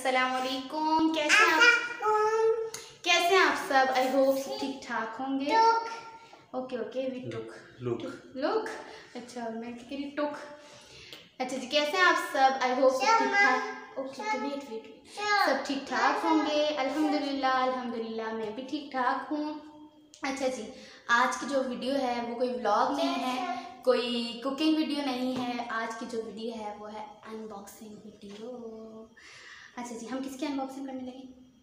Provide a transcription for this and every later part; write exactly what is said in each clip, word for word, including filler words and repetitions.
अस्सलाम वालेकुम। कैसे हैं आप कैसे हैं आप सब? आई होप ठीक ठाक होंगे। Okay okay we took look look अच्छा मैं कह रही टुक। अच्छा जी, कैसे हैं आप सब? आई होप सब ठीक ठाक। ओके वेट वेट सब ठीक ठाक होंगे। अल्हम्दुलिल्लाह अल्हम्दुलिल्लाह मैं भी ठीक ठाक हूँ। अच्छा जी, आज की जो वीडियो है वो कोई व्लॉग नहीं है, कोई कुकिंग वीडियो नहीं है। आज की जो वीडियो है वो है अनबॉक्सिंग वीडियो। अच्छा जी, हम किसकी अनबॉक्सिंग करने लगे?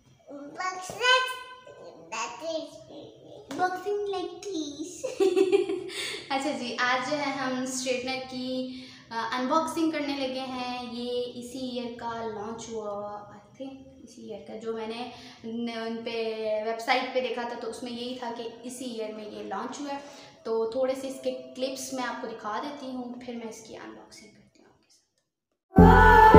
Boxing like this. अच्छा जी, आज जो है हम स्ट्रेटनर की अनबॉक्सिंग करने लगे हैं। ये इसी ईयर का लॉन्च हुआ आई थिंक इसी ईयर का, जो मैंने उन पे वेबसाइट पे देखा था तो उसमें यही था कि इसी ईयर में ये लॉन्च हुआ है। तो थोड़े से इसके क्लिप्स मैं आपको दिखा देती हूँ, फिर मैं इसकी अनबॉक्सिंग करती हूँ आपके साथ।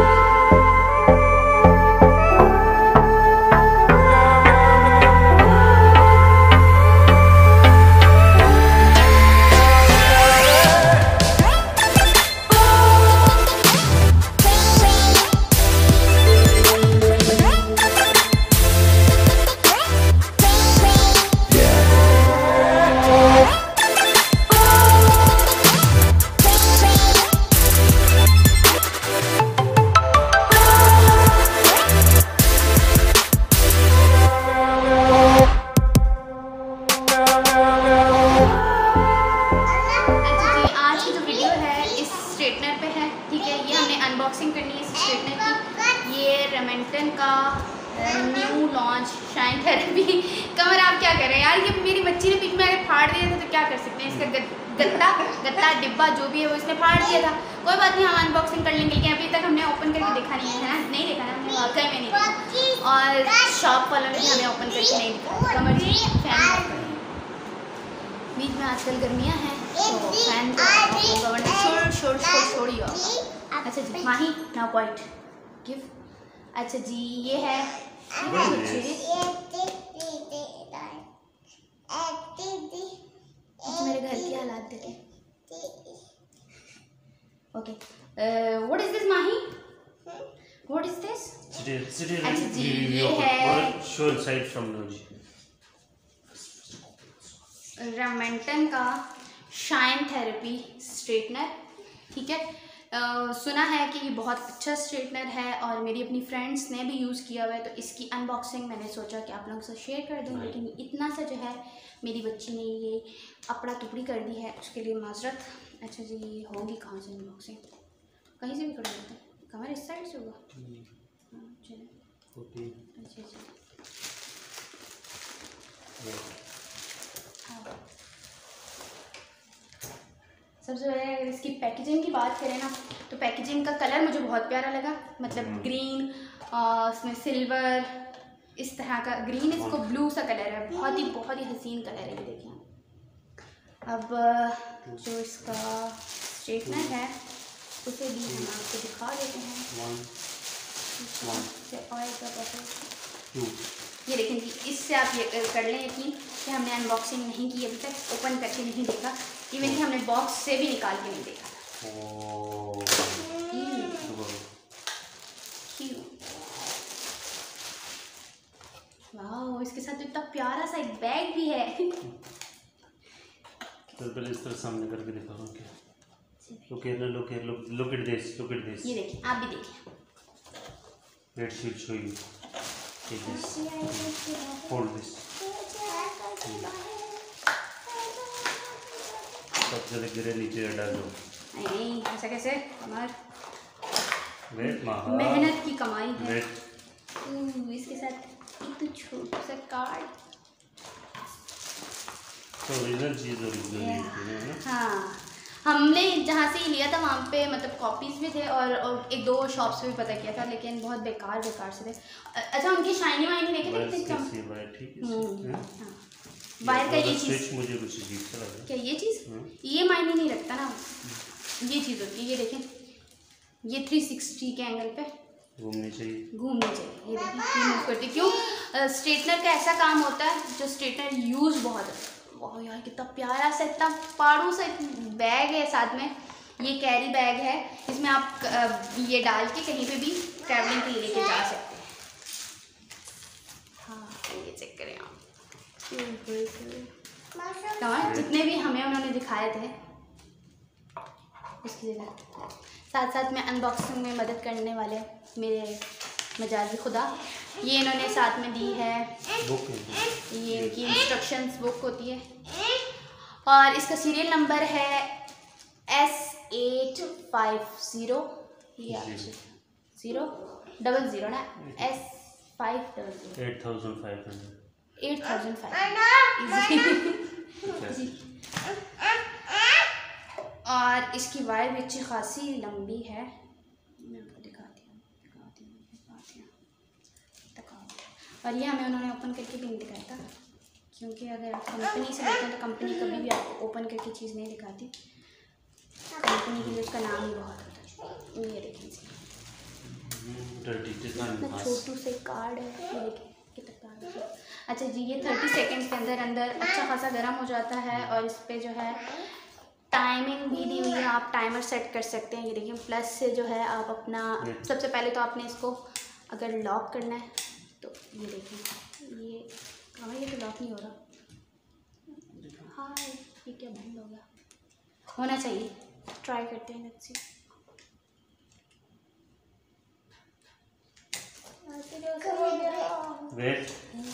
अनबॉक्सिंग करनी है इस स्ट्रेटनर की। ये रेमेंटन का न्यू लॉन्च शाइन थेरेपी। कमर आप क्या कर रहे हैं यार? ये मेरी बच्ची ने बीच में अगर फाड़ दिया था तो क्या कर सकते हैं? इसका गत्ता गत्ता डिब्बा जो भी है वो इसने फाड़ दिया था। कोई बात नहीं, हम अनबॉक्सिंग कर लेंगे, लेकिन अभी तक हमने ओपन करके देखा नहीं है ना, नहीं देखा ना हमने, वाकई में नहीं देखा। और शॉप वालों ने भी हमें ओपन करके नहीं दिखा। कमर जी फैन बीच में आजकल गर्मियाँ हैं तो फैन शोर शोर शोर शोर ही होगा। अच्छा जी, माही नाउ पॉइंट गिव। अच्छा जी, ये है मेरे घर की हालात देखें। Okay, what is this Mahi? What is this? अच्छा जी, ये है शो इनसाइड फ्रॉम नोजी रेमेंटन का शाइन थेरेपी स्ट्रेटनर। ठीक है, Uh, सुना है कि ये बहुत अच्छा स्ट्रेटनर है और मेरी अपनी फ्रेंड्स ने भी यूज़ किया हुआ है, तो इसकी अनबॉक्सिंग मैंने सोचा कि आप लोगों से शेयर कर दूँ। लेकिन इतना सा जो है मेरी बच्ची ने ये अपड़ा टुकड़ी कर दी है, उसके लिए माजरत। अच्छा जी, होगी कहाँ से अनबॉक्सिंग? कहीं से भी कर सकते हैं। कमर इस साइड से होगा। अच्छा अच्छा सबसे पहले अगर इसकी पैकेजिंग की बात करें ना, तो पैकेजिंग का कलर मुझे बहुत प्यारा लगा। मतलब ग्रीन, उसमें सिल्वर, इस तरह का ग्रीन, इसको ब्लू सा कलर है। बहुत ही बहुत ही हसीन कलर है ये, देखिए। अब जो इसका स्ट्रेटनर है उसे भी हम आपको दिखा देते हैं। ऑयल का बॉटल ये देखें कि इससे आप ये कर लें यकीन कि हमने अनबॉक्सिंग नहीं की अभी तक, ओपन करके नहीं देखा, इवन कि हमने बॉक्स से भी निकाल के नहीं देखा था। वाह, इसके साथ तो इतना प्यारा सा एक बैग भी है। तो पहले इस तरह सामने करके दिखाओ क्या। Look here, look here, look, look at this, look at this. ये देखिए, आप भी देखिए। Let's she'll show you. Take this. Hold this. सब जगह गिरे नीचे डाल दो। नहीं, ऐसा कैसे? कमर वेट माहा, मेहनत की कमाई है। वेट इसके साथ एक तो छोटा सा कार्ड। तो ओरिजिनल चीज़ ओरिजिनल है ना? हाँ, हमने जहाँ से लिया था वहाँ पे मतलब कॉपीज़ भी थे और, और एक दो शॉप्स पे भी पता किया था, लेकिन बहुत बेकार बेकार से थे। अच्छा, उनकी शाइनी वाइनी देखे थे कितने कम। वायर का ये चीज़ मुझे कुछ अजीब सा लगा। क्या ये चीज़? ये मायने नहीं रखता ना, ये चीज़ होती है। ये देखें, ये थ्री सिक्सटी के एंगल पे घूमनी चाहिए घूमनी चाहिए ये देखिए मूव करती। क्यों? स्ट्रेटनर का ऐसा काम होता है जो स्ट्रेटनर यूज़ बहुत है। वाह यार, कितना प्यारा सा, इतना पाड़ू सा बैग है साथ में। ये कैरी बैग है, इसमें आप ये डाल के कहीं पे भी ट्रैवलिंग के लिए लेके जा सकते हैं। चेक करें आप। कमर जितने भी हमें उन्होंने दिखाए थे उसकी जगह साथ साथ में अनबॉक्सिंग में मदद करने वाले मेरे मजाजी खुदा, ये इन्होंने साथ में दी है बुक, ये इनकी इंस्ट्रक्शंस बुक होती है और इसका सीरियल नंबर है S eight five zero zero double zero ना S five double zero eight thousand five hundred eight thousand five और इसकी वायर भी अच्छी खासी लंबी है। मैं आपको दिखाती हूँ दिखाती हूँ दिखाती हूँ दिखाती और ये हमें उन्होंने ओपन करके भी नहीं दिखाया था, क्योंकि अगर आप कंपनी से लेते हैं तो कंपनी कभी भी आपको ओपन करके चीज़ नहीं दिखाती। कंपनी के लिए उसका नाम ही बहुत होता है। ये देखिए छोटू से कार्ड है, ये देखिए कितना कार्ड है। अच्छा जी, ये थर्टी सेकेंड्स के अंदर अंदर अच्छा खासा गर्म हो जाता है और इस पर जो है टाइमिंग भी दी हुई है, आप टाइमर सेट कर सकते हैं। ये देखिए प्लस से जो है आप अपना सबसे पहले तो आपने इसको अगर लॉक करना है तो ये देखिए ये हमें ये तो लॉक नहीं हो रहा। हाँ ये क्या बंद हो गया, होना चाहिए, ट्राई करते हैं लेट्स सी। वेट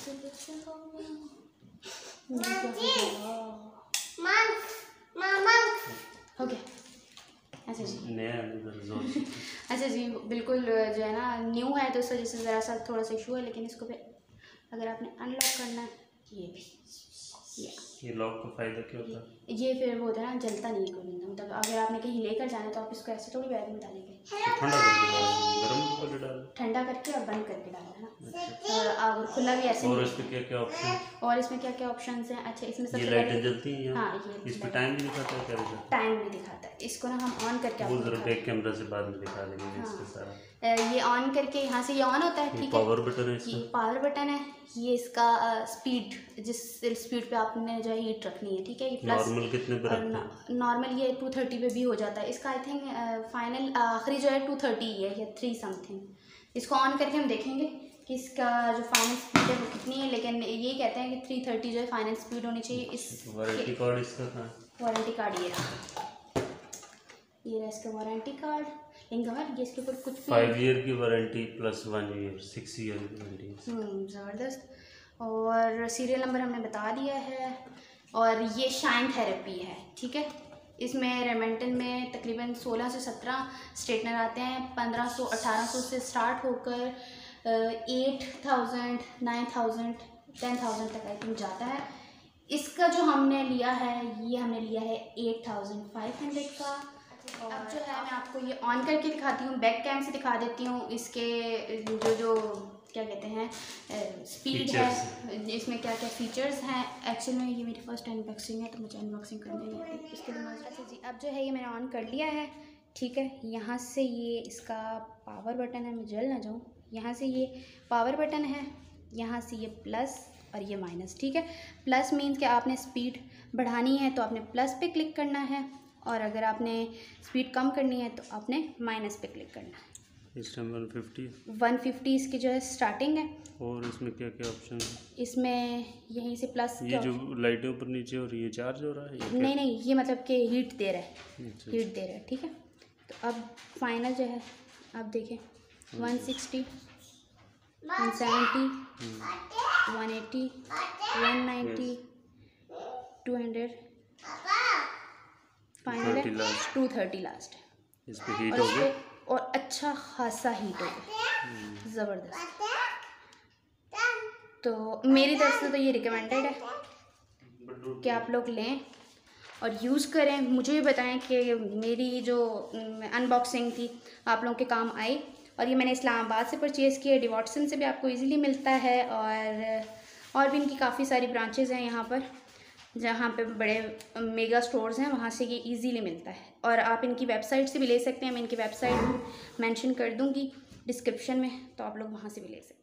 हो गया। अच्छा जी नया अच्छा जी बिल्कुल जो है ना न्यू है तो इस वजह से ज़रा सा थोड़ा सा इशू है, लेकिन इसको फिर अगर आपने अनलॉक करना है ये भी ये ये लॉक का फायदा क्या होता है? ये फिर वो होता है ना जलता नहीं है कोई बंदा, मतलब अगर आपने कहीं लेकर जाना है तो आप इसको ऐसे थोड़ी बैग में डालेंगे, ठंडा करके गरम करके डाल ठंडा करके और बंद करके डालना है ना। और अगर खुला भी ऐसे और इसमें क्या क्या ऑप्शन और इसमें क्या क्या ऑप्शंस हैं। अच्छा इसमें सबसे ये लाइटें जलती हैं? हाँ ये इस पे टाइम भी दिखाता है क्या दिखाता है? टाइम भी दिखाता है। इसको ना हम ऑन करके वो जरा बैक कैमरा से बाद में दिखा देंगे इसके सारा। ये ऑन करके यहाँ से ये ऑन होता है, ठीक है। पावर बटन है इसका, ये पावर बटन है, ये इसका स्पीड जिस स्पीड पे आपने जो है हीट रखनी है, ठीक है। ये प्लस नॉर्मल कितने पे रखते हैं? नॉर्मल ये टू थर्टी पे भी हो जाता है इसका। आई थिंक फाइनल आखिरी जो है टू थर्टी है या थ्री समथिंग। इसको ऑन करके हम देखेंगे कि इसका जो फाइनल स्पीड है वो कितनी है, लेकिन ये कहते हैं कि थ्री थर्टी जो है फाइनल स्पीड होनी चाहिए। इस वारंटी कार्ड इसका कहाँ है? वारंटी कार्ड ये रहा, ये रहा इसका वारंटी कार्ड। लेकिन ये इसके ऊपर कुछ भी फाइव ईयर की warranty plus one year six year की वारंटी। ज़बरदस्त। और सीरियल नंबर हमने बता दिया है और ये शाइन थेरेपी है, ठीक है। इसमें रेमेंटन में तकरीबन सोलह से सत्रह स्ट्रेटनर आते हैं, पंद्रह सौ अठारह सौ से स्टार्ट होकर eight thousand nine thousand ten thousand तक आई थिंक जाता है। इसका जो हमने लिया है ये हमने लिया है एट थाउजेंड फाइव हंड्रेड का। और अब जो है मैं आपको ये ऑन करके दिखाती हूँ, बैक कैम से दिखा देती हूँ इसके जो जो क्या कहते हैं स्पीड है, इसमें क्या क्या फीचर्स हैं। एक्चुअली में ये मेरी फर्स्ट अनबॉक्सिंग है तो मुझे अनबॉक्सिंग करने में इसके लिए अच्छा जी। अब जो है ये मैंने ऑन कर लिया है, ठीक है। यहाँ से ये इसका पावर बटन है, मैं जल ना जाऊँ। यहाँ से ये पावर बटन है, यहाँ से ये प्लस और ये माइनस, ठीक है। प्लस मीन्स कि आपने स्पीड बढ़ानी है तो आपने प्लस पे क्लिक करना है, और अगर आपने स्पीड कम करनी है तो आपने माइनस पे क्लिक करना है। इस time one fifty one fifty इसकी जो है स्टार्टिंग है। और इसमें क्या क्या ऑप्शन है? इसमें यहीं से प्लस ये जो लाइटें ऊपर नीचे हो रही है चार्ज हो रहा है? ये नहीं नहीं ये मतलब कि हीट दे रहा है, अच्छा। हीट दे रहा है, ठीक है। तो अब फाइनल जो है आप देखें one sixty one seventy one eighty one ninety two hundred final है टू थर्टी लास्ट है। इस पे हीट हो गया और अच्छा खासा हीट हो गया, ज़बरदस्त। तो मेरी तरफ से तो ये रिकमेंडेड है कि आप लोग लें और यूज़ करें। मुझे भी बताएं कि मेरी जो अनबॉक्सिंग थी आप लोगों के काम आई। और ये मैंने इस्लामाबाद से परचेज़ किया, डिवॉटसन से भी आपको इजीली मिलता है, और और भी इनकी काफ़ी सारी ब्रांचेज़ हैं यहाँ पर जहाँ पे बड़े मेगा स्टोर्स हैं, वहाँ से ये इजीली मिलता है। और आप इनकी वेबसाइट से भी ले सकते हैं, मैं इनकी वेबसाइट मेंशन कर दूँगी डिस्क्रिप्शन में, तो आप लोग वहाँ से भी ले सकते हैं।